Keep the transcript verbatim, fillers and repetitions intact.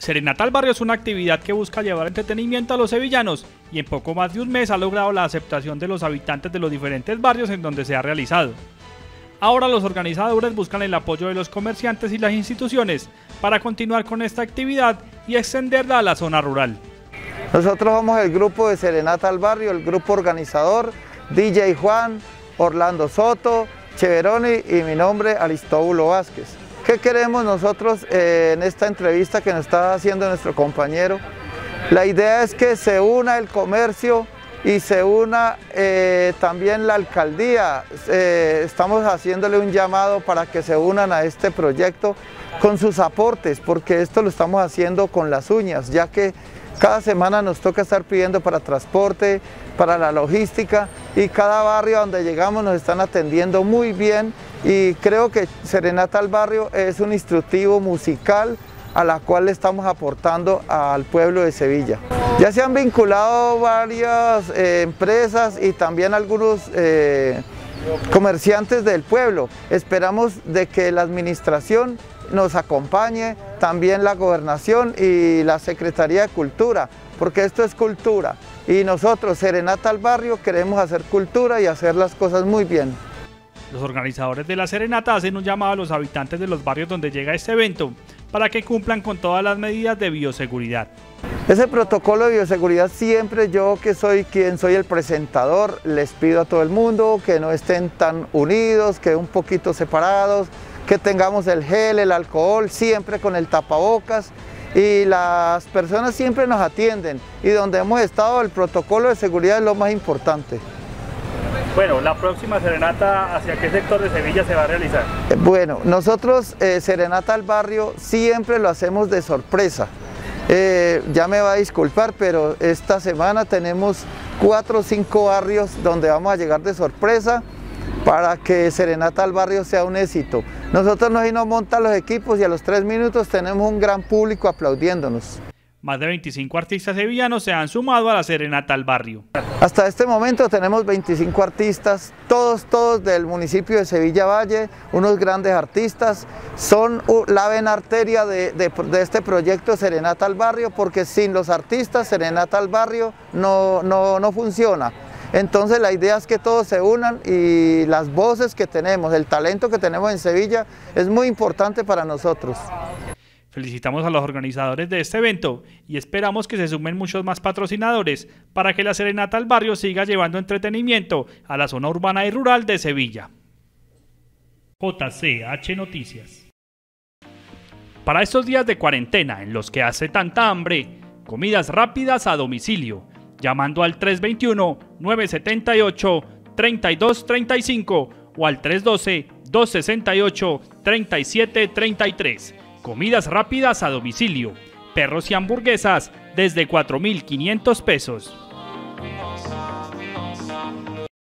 Serenata al Barrio es una actividad que busca llevar entretenimiento a los sevillanos y en poco más de un mes ha logrado la aceptación de los habitantes de los diferentes barrios en donde se ha realizado. Ahora los organizadores buscan el apoyo de los comerciantes y las instituciones para continuar con esta actividad y extenderla a la zona rural. Nosotros somos el grupo de Serenata al Barrio, el grupo organizador, D J Juan, Orlando Soto, Cheveroni y mi nombre Aristóbulo Vázquez. ¿Qué queremos nosotros eh, en esta entrevista que nos está haciendo nuestro compañero? La idea es que se una el comercio y se una eh, también la alcaldía. Eh, estamos haciéndole un llamado para que se unan a este proyecto con sus aportes, porque esto lo estamos haciendo con las uñas, ya que cada semana nos toca estar pidiendo para transporte, para la logística, y cada barrio donde llegamos nos están atendiendo muy bien, y creo que Serenata al Barrio es un instructivo musical a la cual le estamos aportando al pueblo de Sevilla. Ya se han vinculado varias eh, empresas y también algunos eh, comerciantes del pueblo. Esperamos de que la administración nos acompañe, también la gobernación y la Secretaría de Cultura, porque esto es cultura y nosotros, Serenata al Barrio, queremos hacer cultura y hacer las cosas muy bien. Los organizadores de la serenata hacen un llamado a los habitantes de los barrios donde llega este evento para que cumplan con todas las medidas de bioseguridad. Ese protocolo de bioseguridad siempre yo, que soy quien soy el presentador, les pido a todo el mundo que no estén tan unidos, que un poquito separados, que tengamos el gel, el alcohol, siempre con el tapabocas, y las personas siempre nos atienden, y donde hemos estado el protocolo de seguridad es lo más importante. Bueno, la próxima serenata, ¿hacia qué sector de Sevilla se va a realizar? Bueno, nosotros eh, Serenata al Barrio siempre lo hacemos de sorpresa. Eh, ya me va a disculpar, pero esta semana tenemos cuatro o cinco barrios donde vamos a llegar de sorpresa para que Serenata al Barrio sea un éxito. Nosotros nos, nos montan los equipos y a los tres minutos tenemos un gran público aplaudiéndonos. Más de veinticinco artistas sevillanos se han sumado a la Serenata al Barrio. Hasta este momento tenemos veinticinco artistas, todos, todos del municipio de Sevilla Valle, unos grandes artistas, son la vena arteria de, de, de este proyecto Serenata al Barrio, porque sin los artistas Serenata al Barrio no, no, no funciona. Entonces la idea es que todos se unan y las voces que tenemos, el talento que tenemos en Sevilla es muy importante para nosotros. Felicitamos a los organizadores de este evento y esperamos que se sumen muchos más patrocinadores para que la Serenata al Barrio siga llevando entretenimiento a la zona urbana y rural de Sevilla. J C H Noticias. Para estos días de cuarentena en los que hace tanta hambre, comidas rápidas a domicilio, llamando al tres dos uno, nueve siete ocho, tres dos tres cinco o al tres uno dos, dos seis ocho, tres siete tres tres. Comidas rápidas a domicilio, perros y hamburguesas desde cuatro mil quinientos pesos.